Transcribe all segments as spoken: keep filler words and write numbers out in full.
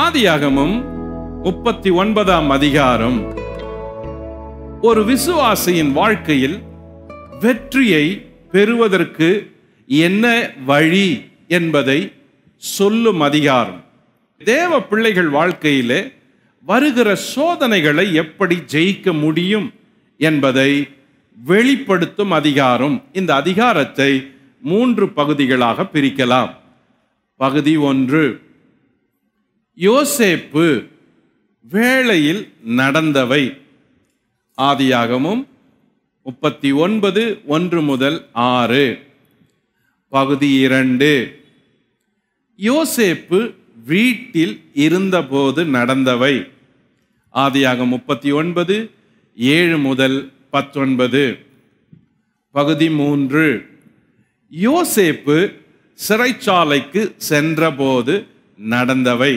ஆதியாகமம் முப்பத்தி ஒன்பதாம் அதிகாரம் ஒரு விசுவாசியின் வாழ்க்கையில் வெற்றியை பெறுவதற்கு என்ன வழி என்பதை சொல்லும் அதிகாரம். தேவ பிள்ளைகள் வாழ்க்கையிலே வருகிற சோதனைகளை எப்படி ஜெயிக்க முடியும் என்பதை வெளிப்படுத்தும் அதிகாரம். இந்த அதிகாரத்தை மூன்று பகுதிகளாக பிரிக்கலாம். பகுதி ஒன்று, யோசேப்பு வேளையில் நடந்தவை. ஆதியாகமம் முப்பத்தி ஒன்பது ஒன்று முதல் ஆறு. பகுதி இரண்டு, யோசேப்பு வீட்டில் இருந்தபோது நடந்தவை. ஆதியாகமம் முப்பத்தி ஒன்பது ஏழு முதல் பத்தொன்பது. பகுதி மூன்று, யோசேப்பு சிறைச்சாலைக்கு சென்றபோது நடந்தவை.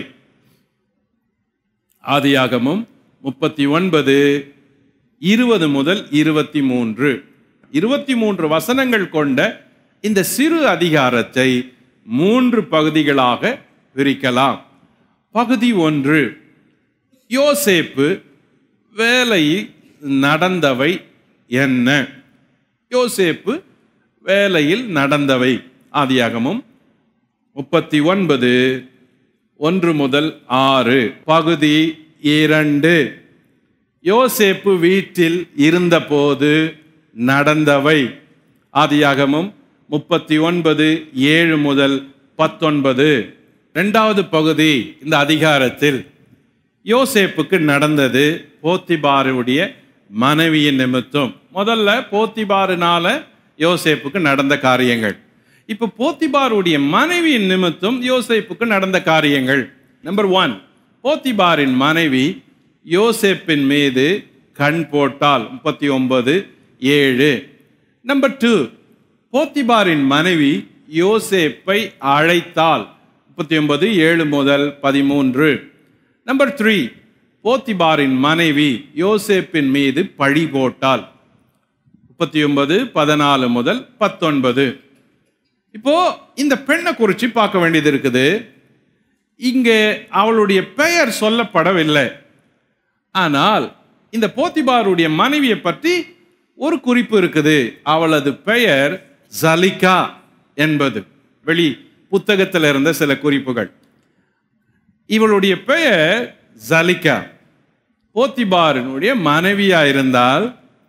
ஆதியாகமம் முப்பத்தி ஒன்பது இருபது முதல் இருபத்தி மூன்று. இருபத்தி மூன்று வசனங்கள் கொண்ட இந்த சிறு அதிகாரத்தை மூன்று பகுதிகளாக பிரிக்கலாம். பகுதி ஒன்று, யோசேப்பு வேலையில் நடந்தவை என்ன? யோசேப்பு வேலையில் நடந்தவை. ஆதியாகமம் முப்பத்தி ஒன்பது ஒன்று முதல் ஆறு. பகுதி இரண்டு, யோசேப்பு வீட்டில் இருந்தபோது நடந்தவை. ஆதியாகமம் முப்பத்தி ஒன்பது ஏழு முதல் பத்தொன்பது. இரண்டாவது பகுதி இந்த அதிகாரத்தில் யோசேப்புக்கு நடந்தது போத்திபாருடைய மனைவியின் நிமித்தம். முதல்ல போத்திபாருனால யோசேப்புக்கு நடந்த காரியங்கள். இப்ப போத்திபாருடைய மனைவியின் நிமித்தம் யோசேப்புக்கு நடந்த காரியங்கள். நம்பர் ஒன், போத்திபாரின் மனைவி யோசேப்பின் மீது கண் போட்டால். முப்பத்தி ஒன்பது ஏழு. நம்பர் டூ, போத்திபாரின் மனைவி யோசேப்பை அழைத்தால். முப்பத்தி ஒன்பது ஏழு முதல் பதிமூன்று. நம்பர் த்ரீ, போத்திபாரின் மனைவி யோசேப்பின் மீது பழி போட்டால். முப்பத்தி ஒன்பது பதினாலு முதல் பத்தொன்பது. இப்போ இந்த பெண்ணை குறித்து பார்க்க வேண்டியது இருக்குது. இங்கே அவளுடைய பெயர் சொல்லப்படவில்லை. ஆனால் இந்த போத்திபாருடைய மனைவியை பற்றி ஒரு குறிப்பு இருக்குது. அவளது பெயர் ஜலிகா என்பது வெளி புத்தகத்தில் இருந்த சில குறிப்புகள். இவளுடைய பெயர் ஜலிகா. போத்திபாரினுடைய மனைவியா இருந்தால்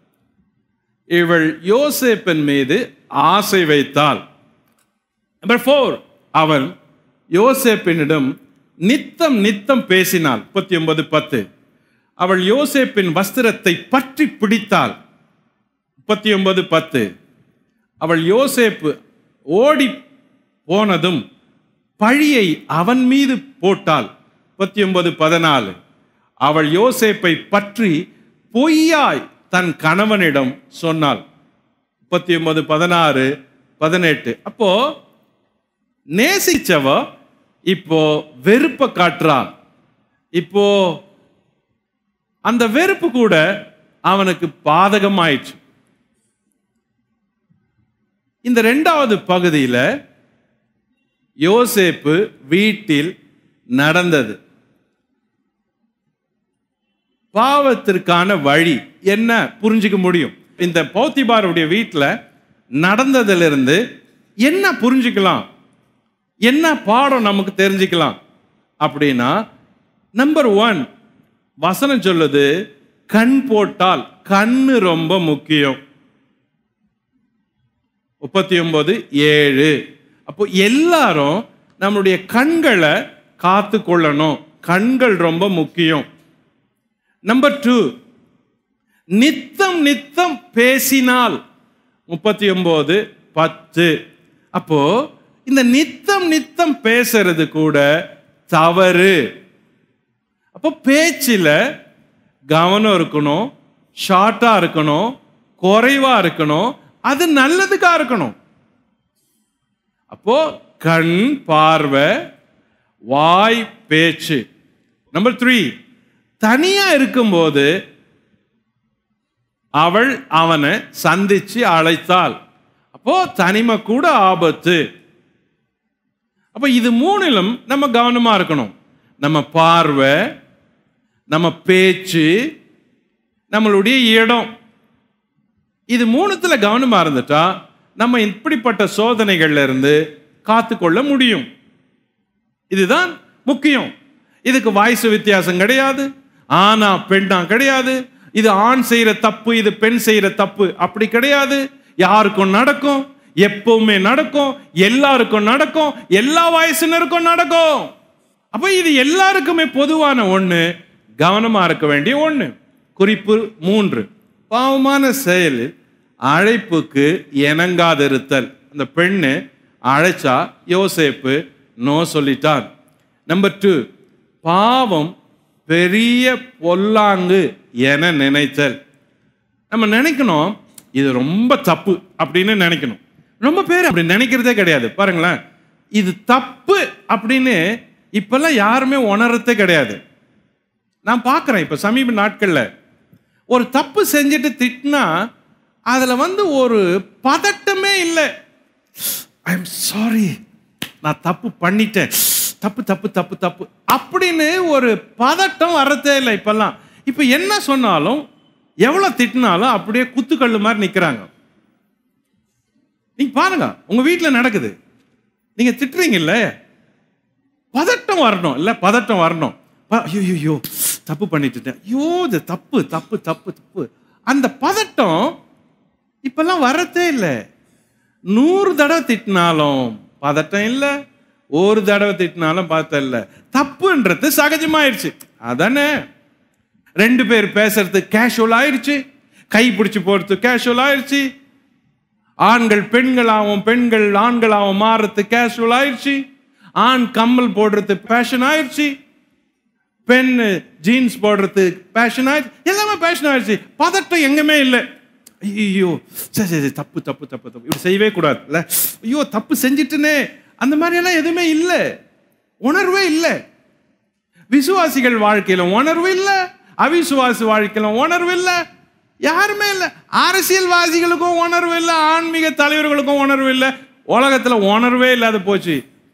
இவள் யோசேப்பின் மீது ஆசை வைத்தாள். நம்பர் ஃபோர், அவள் யோசேப்பினிடம் நித்தம் நித்தம் பேசினாள். முப்பத்தி ஒன்பது பத்து. அவள் யோசேப்பின் வஸ்திரத்தை பற்றி பிடித்தாள். முப்பத்தி ஒன்பது பத்து. அவள் யோசேப்பு ஓடி போனதும் பழியை அவன் மீது போட்டாள். முப்பத்தி ஒன்பது பதினாலு. அவள் யோசேப்பை பற்றி பொய்யாய் தன் கணவனிடம் சொன்னாள். முப்பத்தி ஒன்பது பதினாறு பதினெட்டு. அப்போ நேசிச்சவ இப்போ வெறுப்ப காட்டுறான். இப்போ அந்த வெறுப்பு கூட அவனுக்கு பாதகமாயிடுச்சு. இந்த இரண்டாவது பகுதியில யோசேப்பு வீட்டில் நடந்தது. பாவத்திற்கான வழி என்ன புரிஞ்சுக்க முடியும்? இந்த போத்திபாருடைய வீட்டில் நடந்ததிலிருந்து என்ன புரிஞ்சுக்கலாம், என்ன பாடம் நமக்கு தெரிஞ்சுக்கலாம் அப்படின்னா, நம்பர் ஒன், வசனம் சொல்லுது கண் போட்டால். கண்ணு ரொம்ப முக்கியம். முப்பத்தி ஒன்பது ஏழு. அப்போ எல்லாரும் நம்மளுடைய கண்களை காத்து கொள்ளணும். கண்கள் ரொம்ப முக்கியம். நம்பர் டூ, நித்தம் நித்தம் பேசினால். முப்பத்தி ஒன்பது பத்து. அப்போ இந்த நித்தம் நித்தம் பேசுறது கூட தவறு. அப்போ பேச்சில் கவனம் இருக்கணும், ஷார்ட்டா இருக்கணும், குறைவா இருக்கணும், அது நல்லதுக்கா இருக்கணும். அப்போ கண் பார்வை, வாய் பேச்சு. நம்பர் த்ரீ, தனியா இருக்கும்போது அவள் அவனை சந்திச்சு அழைத்தாள். அப்போ தனிமை கூட ஆபத்து. அப்ப இது மூணிலும் நம்ம கவனமா இருக்கணும். நம்ம பார்வை, நம்ம பேச்சு, நம்மளுடைய இடம், இது மூணுத்துல கவனமா இருந்துட்டா நம்ம இப்படிப்பட்ட சோதனைகள்ல இருந்து காத்துக்கொள்ள முடியும். இதுதான் முக்கியம். இதுக்கு வயசு வித்தியாசம் கிடையாது, ஆனா பெண்ணா கிடையாது, இது ஆண் செய்யற தப்பு, இது பெண் செய்யற தப்பு அப்படி கிடையாது. யாருக்கும் நடக்கும், எப்பவுமே நடக்கும், எல்லாருக்கும் நடக்கும், எல்லா வயசினருக்கும் நடக்கும். அப்ப இது எல்லாருக்குமே பொதுவான ஒண்ணு, கவனமா இருக்க வேண்டிய ஒண்ணு. குறிப்பு மூன்று, பாவமான செயல் அழைப்புக்கு இணங்காதிருத்தல். அந்த பெண்ணு அழைச்சா யோசேப்பு நோ சொல்லிட்டான். நம்பர் டூ, பாவம் பெரிய பொல்லாங்கு என நினைத்தல். நம்ம நினைக்கணும் இது ரொம்ப தப்பு அப்படின்னு நினைக்கணும். ரொம்ப பேர் அப்படி நினைக்கிறதே கிடையாது. பாருங்களேன், இது தப்பு அப்படின்னு இப்பெல்லாம் யாருமே உணர்றதே கிடையாது. நான் பார்க்குறேன் இப்போ சமீப நாட்கள்ல ஒரு தப்பு செஞ்சுட்டு திட்டினா அதுல வந்து ஒரு பதட்டமே இல்லை. ஐ எம் சாரி, நான் தப்பு பண்ணிட்டேன், தப்பு தப்பு தப்பு தப்பு அப்படின்னு ஒரு பதட்டம் வர்றதே இல்லை இப்பெல்லாம். இப்ப என்ன சொன்னாலும் எவ்வளவு திட்டினாலும் அப்படியே குத்துக்கல்லு மாதிரி நிக்கிறாங்க. நீங்க பாருங்க, உங்க வீட்டுல நடக்குது, நீங்க திட்டுறீங்கல்ல, பதட்டம் வரணும் இல்ல, பதட்டம் வரணும். ஐயோ தப்பு பண்ணிட்டு, ஐயோ இது தப்பு தப்பு தப்பு தப்பு, அந்த பதட்டம் இப்பெல்லாம் வரதே இல்லை. நூறு தடவை திட்டினாலும் பதட்டம் இல்லை, ஒரு தடவை திட்டினாலும் பதட்டம் இல்லை. தப்புன்றது சகஜமாயிருச்சு. அதானே, ரெண்டு பேர் பேசுறது கேஷுவல் ஆயிடுச்சு, கை பிடிச்சு போறது கேஷுவல் ஆயிடுச்சு, ஆண்கள் பெண்களாகவும் பெண்கள் ஆண்களாகவும் மாறுறது கேஷுவல் ஆயிடுச்சு, ஆண் கம்மல் போடுறது பேஷன் ஆயிடுச்சு, பெண் ஜீன்ஸ் போடுறது பேஷன் ஆயிடுச்சு, எல்லாமே பேஷன் ஆயிடுச்சு. பதட்டம் எங்குமே இல்லை. ஐயோ சரி சரி தப்பு தப்பு தப்பு தப்பு இப்படி செய்யவே கூடாது இல்ல, ஐயோ தப்பு செஞ்சிட்டுனே, அந்த மாதிரி எல்லாம் எதுவுமே இல்லை, உணர்வே இல்லை. விசுவாசிகள் வாழ்க்கையில உணர்வு இல்லை, அவிசுவாசி வாழ்க்கையில உணர்வு இல்லை, யாருமே இல்லை. அரசியல்வாதிகளுக்கும் உணர்வு இல்லை, ஆன்மீக தலைவர்களுக்கும் உணர்வு இல்லை, உலகத்துல உணர்வே இல்லாத போச்சு,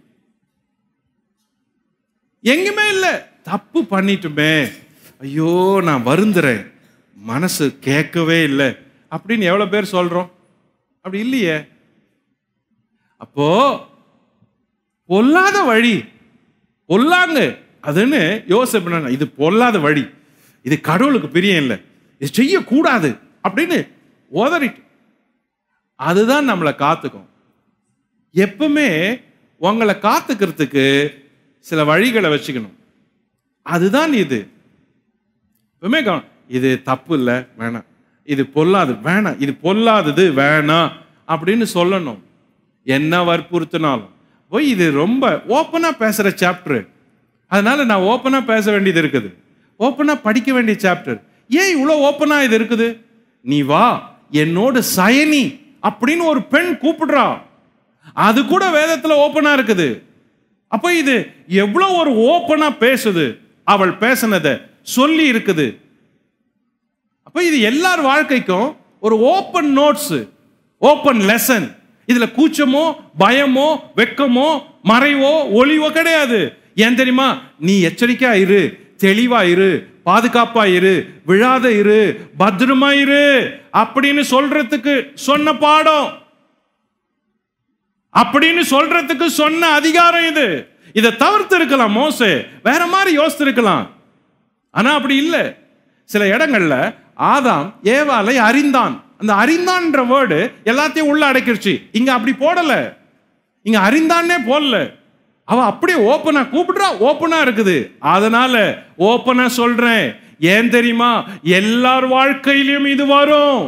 எங்குமே இல்லை. தப்பு பண்ணிட்டுமே, ஐயோ நான் வருந்துறேன், மனசு கேட்கவே இல்லை அப்படின்னு எவ்வளவு பேர் சொல்றோம்? அப்படி இல்லையே. அப்போ பொல்லாத வழி, பொல்லாங்க அதுன்னு யோசிப்ப, இது பொல்லாத வழி, இது கடவுளுக்கு பிரியம் இல்லை, இது செய்யக்கூடாது அப்படின்னு உதறிட்டு, அதுதான் நம்மளை காத்துக்கும். எப்பவுமே உங்களை காத்துக்கிறதுக்கு சில வழிகளை வச்சுக்கணும். அதுதான் இது. எப்பவுமே இது தப்பு இல்லை வேணாம், இது பொல்லாது வேணாம், இது பொல்லாதது வேணாம் அப்படின்னு சொல்லணும். என்ன வற்புறுத்தினாலும் போய் இது ரொம்ப ஓப்பனா பேசுற சாப்டர், அதனால நான் ஓப்பனா பேச வேண்டியது இருக்குது, ஓப்பனா படிக்க வேண்டிய சாப்டர். ஏன் இவ்வளவு ஓப்பனா இது இருக்குது? நீ வா என்னோட சயனி அப்படின்னு ஒரு பெண் கூப்பிடுறா, அது கூட வேதத்துல ஓப்பனா இருக்குது. அப்ப இது எவ்வளவு ஒரு ஓப்பனா பேசுது, அவள் பேசினதை சொல்லி இருக்குது. அப்ப இது எல்லார் வாழ்க்கைக்கும் ஒரு ஓப்பன் நோட்ஸ், ஓப்பன் லெசன். இதுல கூச்சமோ பயமோ வெக்கமோ மறைவோ ஒளிவோ கிடையாது. ஏன் தெரியுமா? நீ எச்சரிக்கையா இரு, தெளிவா இரு, பாதுகாப்பா இரு, விழாத இரு, பத்திரமா இரு அப்படின்னு சொல்றதுக்கு சொன்ன பாடம், அப்படின்னு சொல்றதுக்கு சொன்ன அதிகாரம் இது. இதை தவிர்த்து இருக்கலாம் மோசே, வேற மாதிரி யோசித்து இருக்கலாம். ஆனா அப்படி இல்லை. சில இடங்கள்ல ஆதாம் ஏவாளை அறிந்தான், அந்த அறிந்தான்ற வேர்டு எல்லாத்தையும் உள்ள அடைக்கிருச்சு. இங்க அப்படி போடல, இங்க அறிந்தானே போடல, அவ அப்படியே ஓப்பனா கூப்பிடுறா, ஓப்பனா இருக்குது. அதனால ஓப்பனா சொல்றேன். ஏன் தெரியுமா? எல்லார் வாழ்க்கையிலும் இது வரும்.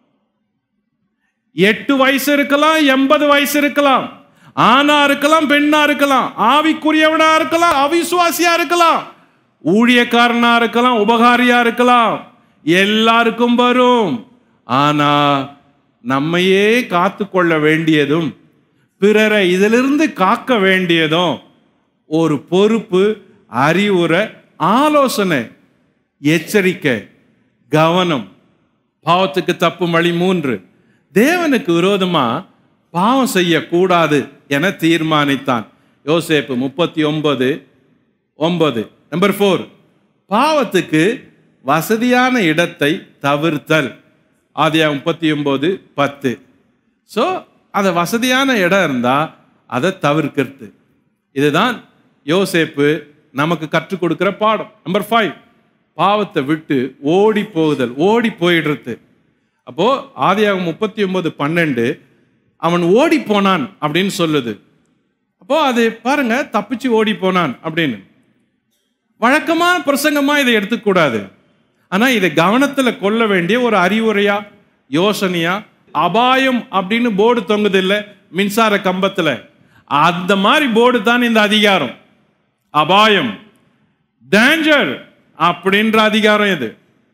எட்டு வயசு இருக்கலாம், எண்பது வயசு இருக்கலாம், ஆணா இருக்கலாம், பெண்ணா இருக்கலாம், ஆவிக்குரியவனா இருக்கலாம், அவிசுவாசியா இருக்கலாம், ஊழியக்காரனா இருக்கலாம், உபகாரியா இருக்கலாம், எல்லாருக்கும் வரும். ஆனா நம்மையே காத்து கொள்ள வேண்டியதும் பிறரை இதிலிருந்து காக்க வேண்டியதும் ஒரு பொறுப்பு, அறிவுரை, ஆலோசனை, எச்சரிக்கை, கவனம். பாவத்துக்கு தப்பு வழி மூன்று. தேவனுக்கு விரோதமா பாவம் செய்யக்கூடாது என தீர்மானித்தான். யோசேப்பு முப்பத்தி ஒன்பது ஒன்பது. நம்பர் ஃபோர், பாவத்துக்கு வசதியான இடத்தை தவிர்த்தல். ஆதியாகமம் முப்பத்தி ஒன்பது பத்து. ஸோ அந்த வசதியான இடம் இருந்தால் அதை தவிர்க்கிறது. இதுதான் யோசேப்பு நமக்கு கற்றுக் கொடுக்கிற பாடம். நம்பர் ஃபைவ், பாவத்தை விட்டு ஓடி போகுதல், ஓடி போயிடுறது. அப்போ ஆதியாகமம் முப்பத்தி ஒன்பது பன்னெண்டு அவன் ஓடி போனான் அப்படின்னு சொல்லுது. அப்போ அது பாருங்க, தப்பிச்சு ஓடி போனான் அப்படின்னு. வழக்கமான பிரசங்கமா இதை எடுத்துக்கூடாது. ஆனா இதை கவனத்துல கொள்ள வேண்டிய ஒரு அறிவுரையா, யோசனையா. அபாயம் அப்படின்னு போர்டு தொங்குது இல்லை மின்சார கம்பத்துல, அந்த மாதிரி போர்டு தான் இந்த அதிகாரம். அபாயம், டேஞ்சர் அப்படின்ற அதிகாரம் இது.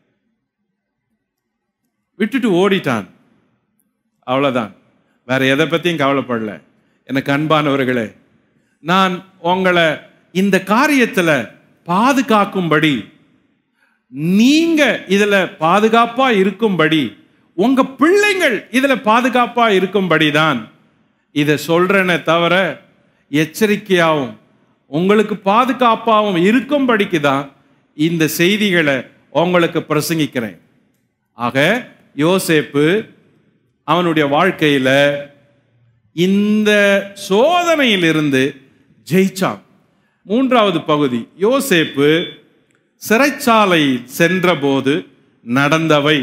விட்டுட்டு ஓடிட்டான், அவ்வளவுதான். வேற எதை பத்தியும் கவலைப்படல. எனக்கு அன்பானவர்களே, நான் உங்களை இந்த காரியத்துல பாதுகாக்கும்படி, நீங்க இதுல பாதுகாப்பா இருக்கும்படி, உங்க பிள்ளைங்கள் இதுல பாதுகாப்பா இருக்கும்படி தான் இதை சொல்றேனே தவிர, எச்சரிக்கையாகவும் உங்களுக்கு பாதுகாப்பாகவும் இருக்கும்படிக்கு தான் இந்த செய்திகளை உங்களுக்கு பிரசங்கிக்கிறேன். ஆக யோசேப்பு அவனுடைய வாழ்க்கையில இந்த சோதனையிலிருந்து ஜெயிச்சான். மூன்றாவது பகுதி, யோசேப்பு சிறைச்சாலையில் சென்ற போது நடந்தவை.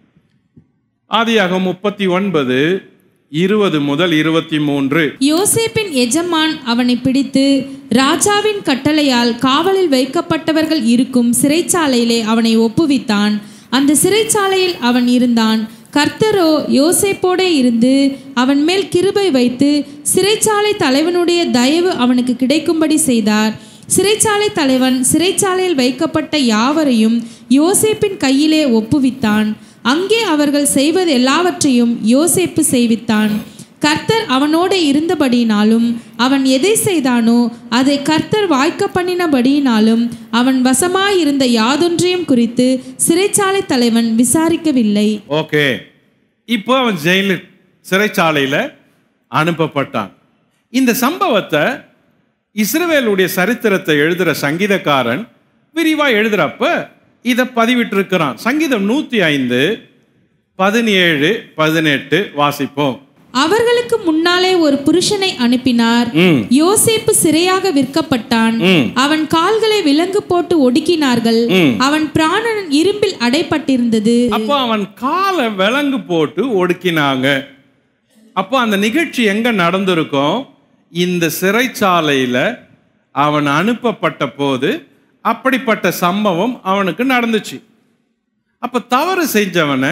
ஆதியாகமம் முப்பத்தி ஒன்பது இருபது முதல் இருபத்தி மூன்று. யோசேப்பின் எஜமான் அவனை பிடித்து ராஜாவின் கட்டளையால் காவலில் வைக்கப்பட்டவர்கள் இருக்கும் சிறைச்சாலையிலே அவனை ஒப்புவித்தான். அந்த சிறைச்சாலையில் அவன் இருந்தான். கர்த்தரோ யோசேப்போடே இருந்து அவன் மேல் கிருபை வைத்து சிறைச்சாலை தலைவனுடைய தயவு அவனுக்கு கிடைக்கும்படி செய்தார். சிறைச்சாலை தலைவன் சிறைச்சாலையில் வைக்கப்பட்ட யாவரையும் யோசேப்பின் கையிலே ஒப்புவித்தான். அங்கே அவர்கள் செய்வது எல்லாவற்றையும் யோசேப்பு செய்வித்தான். கர்த்தர் அவனோடு இருந்தபடியினாலும் அவன் எதை செய்தானோ அதை கர்த்தர் வாய்க்க பண்ணினபடியினாலும் அவன் வசமாயிருந்த யாதொன்றையும் குறித்து சிறைச்சாலை தலைவன் விசாரிக்கவில்லை. ஓகே, இப்போ அவன் ஜெயிலில் சிறைச்சாலையில் அனுப்பப்பட்டான். இந்த சம்பவத்தை இஸ்ரவேலுடைய சரித்திரத்தை எழுதுகிற சங்கீதக்காரன் விரிவாக எழுதுறப்ப இதை பதிவிட்டிருக்கிறான். சங்கீதம் நூற்றி ஐந்து பதினேழு பதினெட்டு வாசிப்போம். அவர்களுக்கு முன்னாலே ஒரு புருஷனை அனுப்பினார். யோசேப்பு சிறையாக விற்கப்பட்டான். அவன் கால்களை விலங்கு போட்டு ஒடுக்கினார்கள். அவன் பிராணன் இரும்பில் அடைப்பட்டிருந்தது. அப்போ அவன் காலை விலங்கு போட்டு ஒடுக்கினாங்க. அப்போ அந்த நிகழ்ச்சி எங்க நடந்திருக்கும்? இந்த சிறைச்சாலையில அவன் அனுப்பப்பட்ட போது அப்படிப்பட்ட சம்பவம் அவனுக்கு நடந்துச்சு. அப்ப தவறு செஞ்சவனை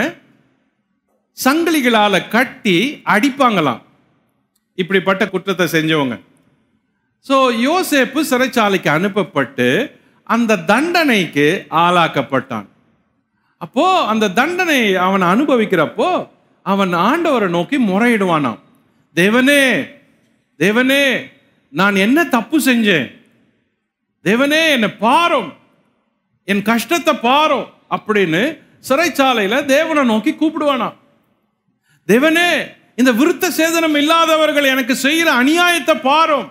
சங்கிலிகளால கட்டி அடிப்பாங்களாம், இப்படிப்பட்ட குற்றத்தை செஞ்சவங்க. ஸோ யோசேப்பு சிறைச்சாலைக்கு அனுப்பப்பட்டு அந்த தண்டனைக்கு ஆளாக்கப்பட்டான். அப்போ அந்த தண்டனை அவன் அனுபவிக்கிறப்போ அவன் ஆண்டவரை நோக்கி முறையிடுவானாம். தேவனே தேவனே நான் என்ன தப்பு செஞ்சேன், தேவனே என்னை பாரும், என் கஷ்டத்தை பாரும் அப்படின்னு சிறைச்சாலையில தேவனை நோக்கி கூப்பிடுவானாம். தேவனே இந்த விருத்த சேதனம் இல்லாதவர்கள் எனக்கு செய்யற அநியாயத்தை பாரும்.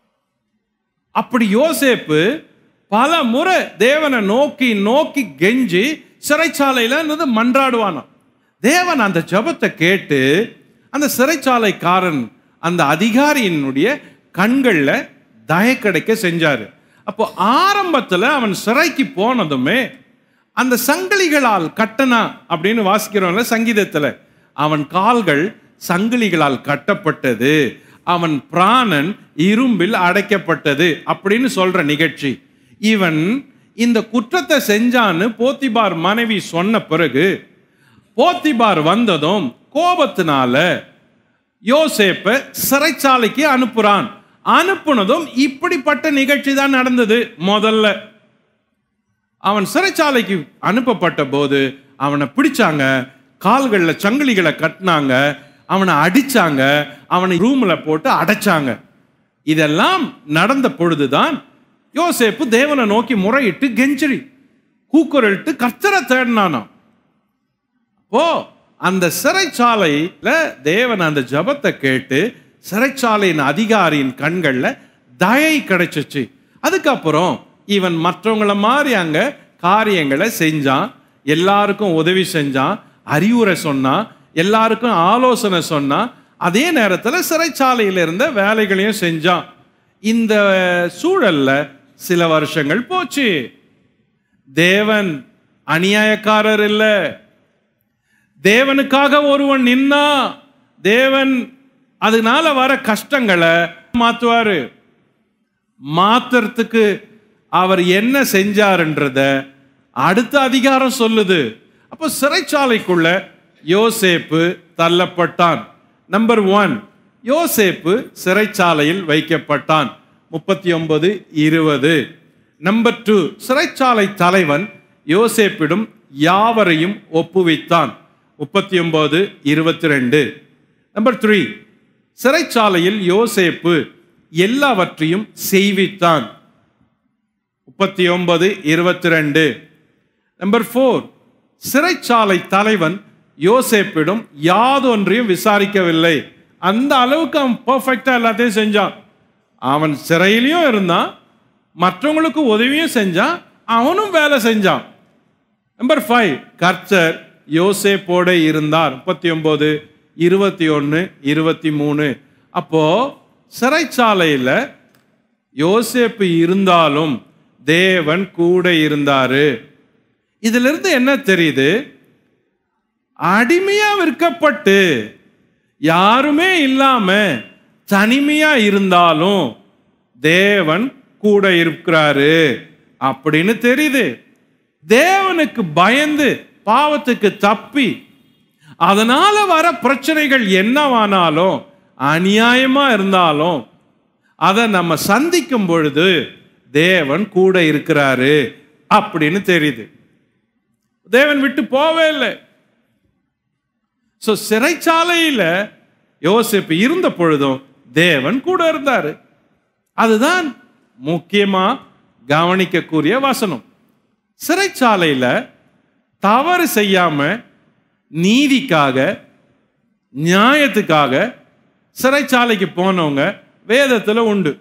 அப்படி யோசேப்பு பல முறை தேவனை நோக்கி நோக்கி கெஞ்சி சிறைச்சாலையில மன்றாடுவானாம். தேவன் அந்த ஜெபத்தை கேட்டு அந்த சிறைச்சாலைக்காரன் அந்த அதிகாரியினுடைய கண்கள்ல தய கிடைக்க செஞ்சாரு. அப்போ ஆரம்பத்துல அவன் சிறைக்கு போனதுமே அந்த சங்கிலிகளால் கட்டனா அப்படின்னு வாசிக்கிறோம்ல சங்கீதத்துல, அவன் கால்கள் சங்கிலிகளால் கட்டப்பட்டது, அவன் பிராணன் இரும்பில் அடைக்கப்பட்டது அப்படின்னு சொல்ற நிகழ்ச்சி. இவன் இந்த குற்றத்தை செஞ்சான்னு போத்திபார் மனைவி சொன்ன பிறகு போத்திபார் வந்ததும் கோபத்தினால யோசேப்பை சிறைச்சாலைக்கு அனுப்புறான். அனுப்புனதும் இப்படிப்பட்ட நிகழ்ச்சி தான் நடந்தது. முதல்ல அவன் சிறைச்சாலைக்கு அனுப்பப்பட்ட போது அவனை பிடிச்சாங்க, கால்களில் சங்கிலிகளை கட்டினாங்க, அவனை அடிச்சாங்க, அவனை ரூம்ல போட்டு அடைச்சாங்க. இதெல்லாம் நடந்த பொழுதுதான் யோசேப்பு தேவனை நோக்கி முறையிட்டு கெஞ்சரி கூக்குரலிட்டு கர்த்தரை தேடினானாம். ஓ அந்த சிறைச்சாலையில தேவன் அந்த ஜபத்தை கேட்டு சிறைச்சாலையின் அதிகாரியின் கண்கள்ல தயை கிடைச்சிச்சு. அதுக்கப்புறம் இவன் மற்றவங்கள மாதிரி அங்க காரியங்களை செஞ்சான், எல்லாருக்கும் உதவி செஞ்சான், அறிவுரை சொன்னான், எல்லாருக்கும் ஆலோசனை சொன்னான், அதே நேரத்தில் சிறைச்சாலையில் இருந்த வேலைகளையும் செஞ்சான். இந்த சூழல்ல சில வருஷங்கள் போச்சு. தேவன் அநியாயக்காரர் இல்ல. தேவனுக்காக ஒருவன் நின்னா தேவன் அதனால வர கஷ்டங்களை மாத்துவாரு. மாத்துறதுக்கு அவர் என்ன செஞ்சாருன்றத அடுத்த அதிகாரம் சொல்லுது. அப்போ சிறைச்சாலைக்குள்ள யோசேப்பு தள்ளப்பட்டான். நம்பர் ஒன், யோசேப்பு சிறைச்சாலையில் வைக்கப்பட்டான். முப்பத்தி ஒன்பது இருபது. நம்பர் டூ, சிறைச்சாலை தலைவன் யோசேப்பிடம் யாவரையும் ஒப்புவித்தான். முப்பத்தி ஒன்பது இருபத்தி ரெண்டு. நம்பர் த்ரீ, சிறைச்சாலையில் யோசேப்பு எல்லாவற்றையும் செய்வித்தான். முப்பத்தி ஒன்பது இருபத்தி ரெண்டு. நம்பர் ஃபோர், சிறைச்சாலை தலைவன் யோசேப்பிடம் யாதொன்றையும் விசாரிக்கவில்லை. அந்த அளவுக்கு அவன் பர்ஃபெக்டா எல்லாத்தையும் செஞ்சான். அவன் சிறையிலையும் இருந்தான், மற்றவங்களுக்கு உதவியும் செஞ்சான், அவனும் வேலை செஞ்சான். நம்பர் ஃபைவ், கர்த்தர் யோசேப்போட இருந்தார். முப்பத்தி ஒன்பது இருபத்தி ஒன்று இருபத்தி மூணு. அப்போ சிறைச்சாலையில் யோசேப்பு இருந்தாலும் தேவன் கூட இருந்தாரு. இதுல இருந்து என்ன தெரியுது? அடிமையா விற்கப்பட்டு யாருமே இல்லாம தனிமையா இருந்தாலும் தேவன் கூட இருக்கிறாரு அப்படின்னு தெரியுது. தேவனுக்கு பயந்து பாவத்துக்கு தப்பி அதனால வர பிரச்சனைகள் என்னவானாலும் அநியாயமா இருந்தாலும் அதை நம்ம சந்திக்கும் பொழுது தேவன் கூட இருக்கிறாரு அப்படின்னு தெரியுது. தேவன் விட்டு போவே இல்லை. சிறைச்சாலையில யோசேப்பு இருந்த பொழுதும் தேவன் கூட இருந்தாரு. அதுதான் முக்கியமா கவனிக்கக்கூடிய வசனம். சிறைச்சாலையில தவறு செய்யாம நீதிக்காக நியாயத்துக்காக சிறைச்சாலைக்கு போனவங்க வேதத்துல உண்டு.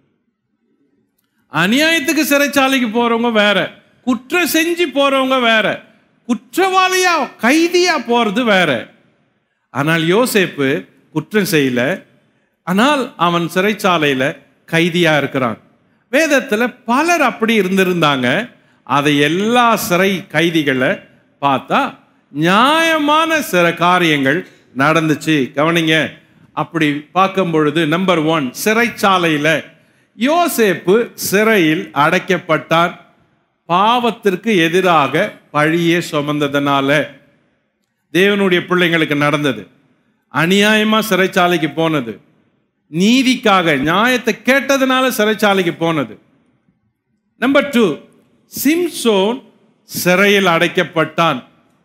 அநியாயத்துக்கு சிறைச்சாலைக்கு போறவங்க வேற, குற்றம் செஞ்சு போறவங்க வேற, குற்றவாளியா கைதியா போறது வேற. ஆனால் யோசேப்பு குற்றம் செய்யல, ஆனால் அவன் சிறைச்சாலையில கைதியா இருக்கிறான். வேதத்துல பலர் அப்படி இருந்திருந்தாங்க. அதை எல்லா சிறை கைதிகளை பார்த்தா நியாயமான சில காரியங்கள் நடந்துச்சு. கவனிங்க, அப்படி பார்க்கும் பொழுது நம்பர் ஒன், சிறைச்சாலையில யோசேப்பு சிறையில் அடைக்கப்பட்டான். பாவத்திற்கு எதிராக பழியே சுமந்ததனால தேவனுடைய பிள்ளைங்களுக்கு நடந்தது. அநியாயமா சிறைச்சாலைக்கு போனது, நீதிக்காக நியாயத்தை கேட்டதுனால சிறைச்சாலைக்கு போனது. நம்பர் டூ, சிம்சோன் சிறையில் அடைக்கப்பட்டான்.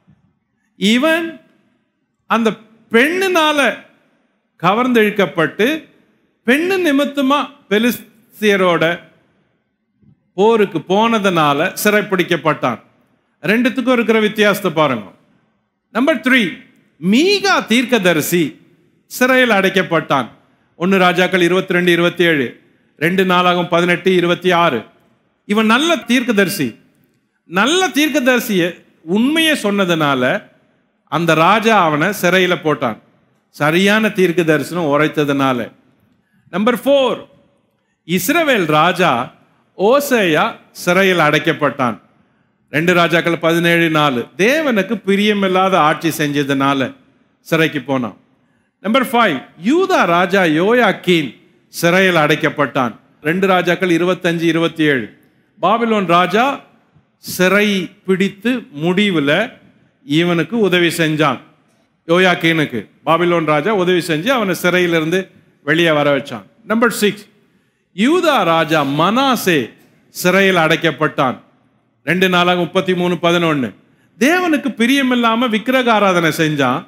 இவன் அந்த பெண்ணினால கவர்ந்தெழுக்கப்பட்டு பெண்ணு நிமித்தமா பெலிஸ்தியரோட போருக்கு போனதுனால சிறைப்பிடிக்கப்பட்டான். ரெண்டுத்துக்கும் இருக்கிற வித்தியாசத்தை பாருங்க. நம்பர் த்ரீ, மீகா தீர்க்கதரிசி சிறையில் அடைக்கப்பட்டான். ஒன்னு ராஜாக்கள் இருபத்தி ரெண்டு இருபத்தி ஏழு, ரெண்டு நாளாகும் பதினெட்டு இருபத்தி ஆறு. இவன் நல்ல தீர்க்கதரிசி. நல்ல தீர்க்கதரிசிய உண்மையை சொன்னதுனால அந்த ராஜா அவனை சிறையில போட்டான், சரியான தீர்க்க தரிசனம் உரைத்ததுனால. நம்பர் ஃபோர், இஸ்ரவேல் ராஜா ஓசேயா சிறையில் அடைக்கப்பட்டான். ரெண்டு ராஜாக்கள் பதினேழு நாலு. தேவனுக்கு பிரியமில்லாத ஆட்சி செஞ்சதுனால சிறைக்கு போனான். நம்பர் ஃபைவ், யூதா ராஜா யோயாக்கீன் சிறையில் அடைக்கப்பட்டான். ரெண்டு ராஜாக்கள் இருபத்தஞ்சு இருபத்தி ஏழு. பாபிலோன் ராஜா சிறை பிடித்து முடிவில் இவனுக்கு உதவி செஞ்சான். யோயாக்கீனுக்கு பாபிலோன் ராஜா உதவி செஞ்சு அவனை சிறையிலிருந்து வெளியே வர வச்சான். நம்பர் சிக்ஸ், யூதா ராஜா மனாசே சிறையில் அடைக்கப்பட்டான். ரெண்டு நாளாக முப்பத்தி மூணு பதினொன்னு. தேவனுக்கு பிரியமில்லாம விக்கிரக ஆராதனை செஞ்சான்.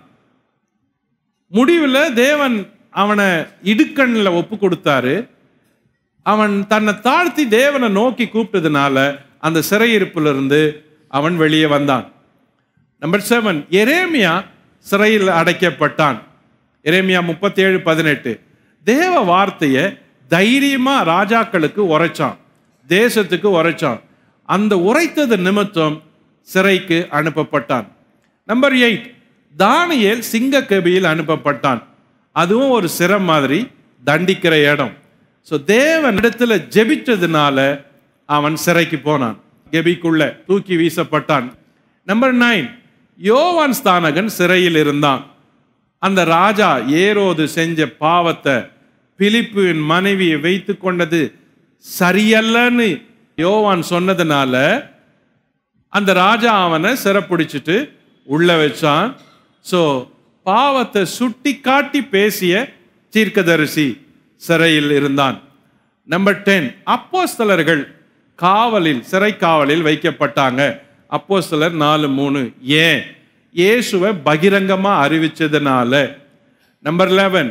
முடிவில் தேவன் அவனை இடுக்கண்ணில் ஒப்பு கொடுத்தாரு. அவன் தன்னை தாழ்த்தி தேவனை நோக்கி கூப்பிட்டதுனால அந்த சிறையிருப்பிலிருந்து அவன் வெளியே வந்தான். நம்பர் செவன், எரேமியா சிறையில் அடைக்கப்பட்டான். எரேமியா முப்பத்தி ஏழு பதினெட்டு. தேவ வார்த்தையை தைரியமா ராஜாக்களுக்கு உரைச்சான். தேசத்துக்கு உரைச்சான். அந்த உரைத்தது நிமித்தம் சிறைக்கு அனுப்பப்பட்டான். நம்பர் எயிட், தானியேல் சிங்க கெபியில் அனுப்பப்பட்டான். அதுவும் ஒரு சிறை மாதிரி, தண்டிக்கிற இடம். ஸோ தேவன் இடத்துல ஜெபிச்சதுனால அவன் சிறைக்கு போனான், கெபிக்குள்ள தூக்கி வீசப்பட்டான். நம்பர் நைன், யோவான் ஸ்தானகன் சிறையில் இருந்தான். அந்த ராஜா ஏரோது செஞ்ச பாவத்தை பிலிப்பின் மனைவியை வைத்து கொண்டது சரியல்லன்னு யோவான் சொன்னதுனால அந்த ராஜா அவனை சிறைப்பிடிச்சிட்டு உள்ள வச்சான். ஸோ பாவத்தை சுட்டி காட்டி பேசிய தீர்க்கதரிசி சிறையில் இருந்தான். நம்பர் டென், அப்போஸ்தலர்கள் காவலில் சிறை காவலில் வைக்கப்பட்டாங்க. அப்போஸ்தலர் நாலு மூணு. ஏன்? இயேசுவை பகிரங்கமா அறிவிச்சதுனால. நம்பர் லெவன்,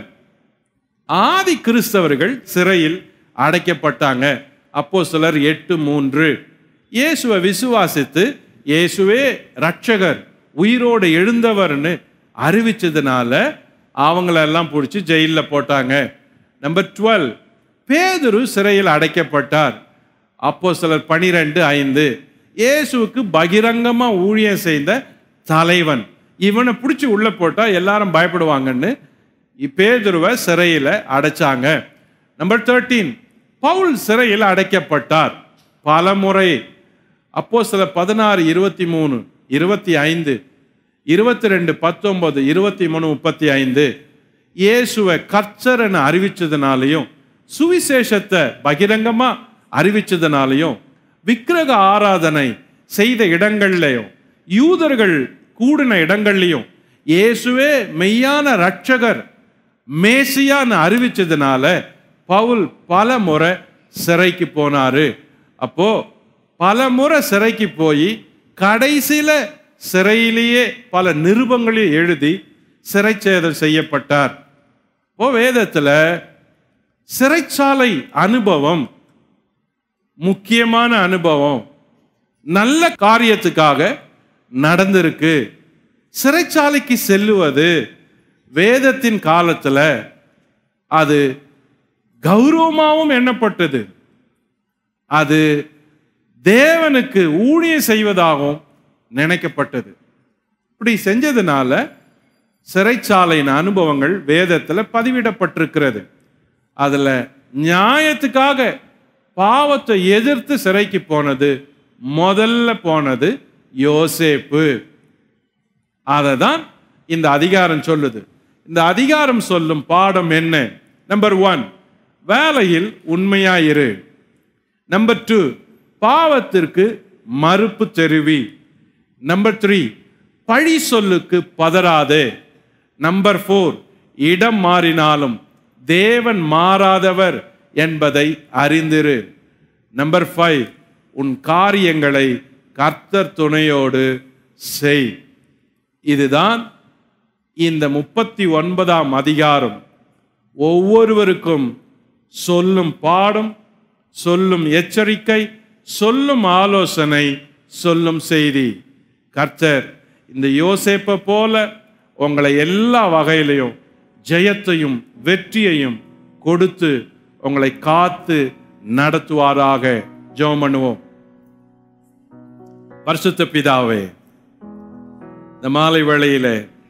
ஆதி கிறிஸ்தவர்கள் சிறையில் அடைக்கப்பட்டாங்க. அப்போஸ்தலர் எட்டு மூன்று. இயேசுவை விசுவாசித்து இயேசுவே ரட்சகர், உயிரோடு எழுந்தவர்னு அறிவிச்சதுனால அவங்களெல்லாம் பிடிச்சி ஜெயிலில் போட்டாங்க. நம்பர் டுவெல், பேதுரு சிறையில் அடைக்கப்பட்டார். அப்போஸ்தலர் பனிரெண்டு ஐந்து. இயேசுவுக்கு பகிரங்கமா ஊழியம் செய்த தலைவன், இவனை பிடிச்சி உள்ள போட்டா எல்லாரும் பயப்படுவாங்கன்னு பேதுருவை சிறையில அடைச்சாங்க. நம்பர் தேர்ட்டீன், பவுல் சிறையில் அடைக்கப்பட்டார் பல முறை. அப்போஸ்தலர் பதினாறு இருபத்தி மூணு இருபத்தி ஐந்து, இருபத்தி ரெண்டு பத்தொன்பது, இருபத்தி மூணு முப்பத்தி ஐந்து. இயேசுவை கர்த்தர் என அறிவிச்சதுனாலையும் சுவிசேஷத்தை பகிரங்கமா அறிவிச்சதுனாலையும் விக்கிரக ஆராதனை செய்த இடங்கள்லையும் யூதர்கள் கூடின இடங்கள்லையும் இயேசுவே மெய்யான ரட்சகர் மேசியான்னு அறிவிச்சதுனால பவுல் பல முறை சிறைக்கு போனாரு. அப்போ பல முறை சிறைக்கு போய் கடைசியில சிறையிலேயே பல நிருபங்களையும் எழுதி சிறைச்சேதம் செய்யப்பட்டார். இப்போ வேதத்துல சிறைச்சாலை அனுபவம் முக்கியமான அனுபவம், நல்ல காரியத்துக்காக நடந்திருக்கு. சிறைச்சாலைக்கு செல்லுவது வேதத்தின் காலத்துல அது கௌரவமாகவும் எண்ணப்பட்டது. அது தேவனுக்கு ஊழியம் செய்வதாகவும் நினைக்கப்பட்டது. இப்படி செஞ்சதுனால சிறைச்சாலையின் அனுபவங்கள் வேதத்தில் பதிவிடப்பட்டிருக்கிறது. அதுல நியாயத்துக்காக பாவத்தை எதிர்த்து சிறைக்கு போனது முதல்ல போனது யோசேப்பு. அதை தான் இந்த அதிகாரம் சொல்லுது. இந்த அதிகாரம் சொல்லும் பாடம் என்ன? நம்பர் ஒன், வேலையில் உண்மையாயிரு. நம்பர் டூ, பாவத்திற்கு மறுப்பு தெரிவி. நம்பர் த்ரீ, பழி சொல்லுக்கு பதறாதே. நம்பர் ஃபோர், இடம் மாறினாலும் தேவன் மாறாதவர் என்பதை அறிந்திரு. நம்பர் ஃபைவ், உன் காரியங்களை கர்த்தர் துணையோடு செய். இதுதான் இந்த முப்பத்தி ஒன்பதாம் அதிகாரம் ஒவ்வொருவருக்கும் சொல்லும் பாடம், சொல்லும் எச்சரிக்கை, சொல்லும் ஆலோசனை, சொல்லும் செய்தி. கர்த்தர் இந்த யோசேப்பை போல உங்களை எல்லா வகையிலையும் ஜெயத்தையும் வெற்றியையும் கொடுத்து உங்களை காத்து நடத்துவாராக. ஜெபம் பண்ணுவோம். பரிசுத்த பிதாவே, இந்த மாலை வேளையில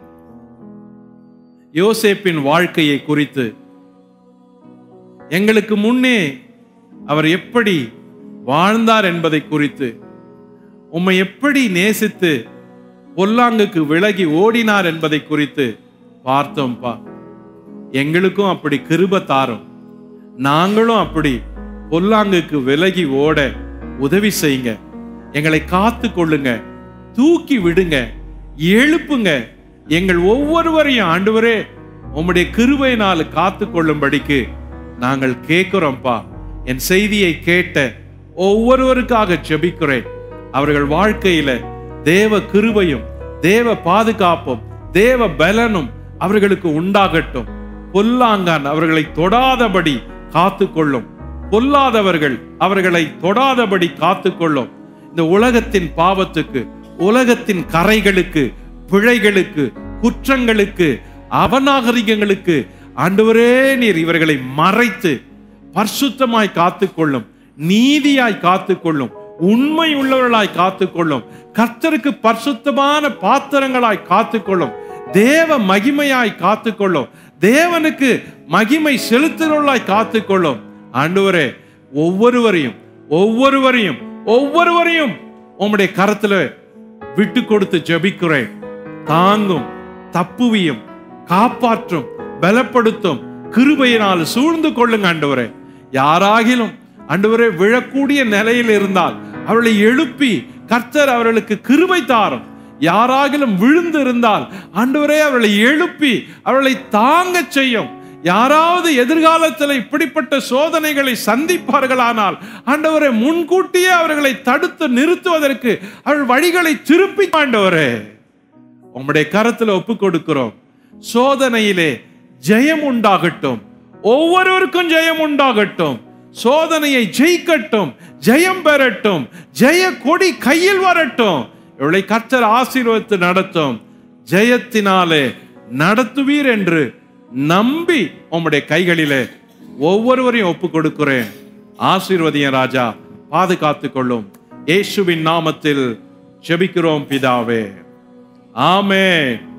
யோசேப்பின் வாழ்க்கையை குறித்து எங்களுக்கு முன்னே அவர் எப்படி வாழ்ந்தார் என்பதை குறித்து, உம்மை எப்படி நேசித்து பொல்லாங்குக்கு விலகி ஓடினார் என்பதை குறித்து பார்த்தோம்பா. எங்களுக்கும் அப்படி கிருபை தாரும். நாங்களும் அப்படி பொல்லாங்குக்கு விலகி ஓட உதவி செய்யுங்க. எங்களை காத்து கொள்ளுங்க, தூக்கி விடுங்க, எழுப்புங்க. எங்கள் ஒவ்வொருவரையும் ஆண்டவரே உம்முடைய கிருபையினால் காத்து கொள்ளும்படிக்கு நாங்கள் கேட்கிறோம்ப்பா. என் செய்தியை கேட்ட ஒவ்வொருவருக்காக ஜெபிக்கிறேன். அவர்கள் வாழ்க்கையில தேவ கிருபையும் தேவ பாதுகாப்பும் தேவ பலனும் அவர்களுக்கு உண்டாகட்டும். பொல்லாங்கான் அவர்களை தொடாதபடி காத்து கொள்ளும். பொல்லாதவர்கள் அவர்களை தொடாதபடி காத்து கொள்ளும். இந்த உலகத்தின் பாவத்துக்கு, உலகத்தின் கரைகளுக்கு, பிழைகளுக்கு, குற்றங்களுக்கு, அவநாகரிகங்களுக்கு ஆண்டவரே நீர் இவர்களை மறைத்து பரிசுத்தமாய் காத்து கொள்ளும். நீதியாய் காத்துக்கொள்ளும், உண்மை உள்ளவர்களாய் காத்துக்கொள்ளும், கர்த்தருக்கு பரிசுத்தமான பாத்திரங்களாய் காத்துக்கொள்ளும், தேவ மகிமையாய் காத்துக்கொள்ளும், தேவனுக்கு மகிமை செலுத்துகிறவர்களாய் காத்துக்கொள்ளும். ஆண்டவரே, ஒவ்வொருவரையும் ஒவ்வொருவரையும் ஒவ்வொருவரையும் உம்முடைய கரத்துல விட்டு கொடுத்து ஜெபிக்கிறேன். தாங்கும், தப்புவியும், காப்பாற்றும், பலப்படுத்தும், கிருபையினால் சூழ்ந்து கொள்ளுங்க ஆண்டவரே. யாராகிலும் ஆண்டவரே விழக்கூடிய நிலையில் இருந்தால் அவர்களை எழுப்பி கர்த்தர் அவர்களுக்கு கிருபை தாரும். யாராகிலும் விழுந்து இருந்தால் ஆண்டவரே அவர்களை எழுப்பி அவர்களை தாங்க செய்யும். யாராவது எதிர்காலத்தில் இப்படிப்பட்ட சோதனைகளை சந்திப்பார்களானால் ஆண்டவரே முன்கூட்டியே அவர்களை தடுத்து நிறுத்துவதற்கு அவர்கள் வழிகளை திருப்பி ஆண்டவரே உம்முடைய கரத்தில் ஒப்பு கொடுக்கிறோம். சோதனையிலே ஜெயம் உண்டாகட்டும், ஒவ்வொருவருக்கும் ஜெயம் உண்டாகட்டும், சோதனையை ஜெயிக்கட்டும், ஜெயம் பெறட்டும், ஜெய கொடி கையில் வரட்டும். இவளை கர்த்தர் ஆசீர்வதித்து நடத்தும், ஜெயத்தினாலே நடத்துவீர் என்று நம்பி உம்முடைய கைகளிலே ஒவ்வொருவரையும் ஒப்பு கொடுக்கிறேன். ஆசீர்வதிய ராஜா, பாதுகாத்துக் கொள்ளும். இயேசுவின் நாமத்தில் ஜெபிக்கிறோம் பிதாவே, ஆமென்.